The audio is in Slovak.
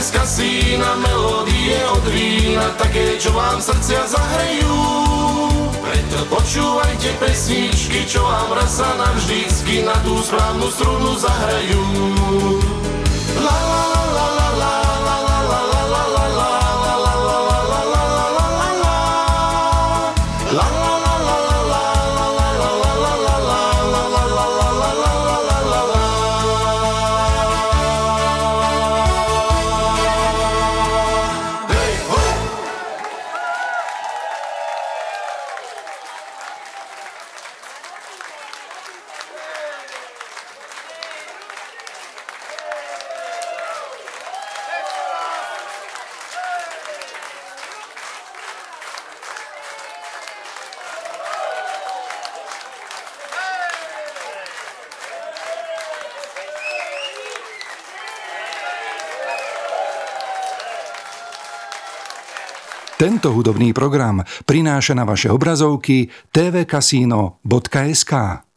z kasína, melódie od vína, také, čo vám srdcia zahrejú. Preto počúvajte pesničky, čo vám raz a navždycky na tú správnu strunu zahrajú. La la la la la la la la la la la la la la la la la la la. Tento hudobný program prináša na vaše obrazovky tvkasino.sk.